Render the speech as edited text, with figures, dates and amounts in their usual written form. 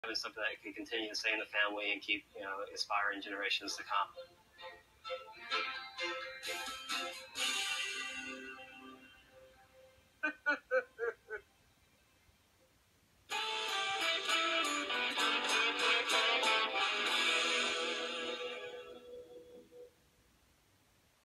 Having something that can continue to stay in the family and keep, inspiring generations to come.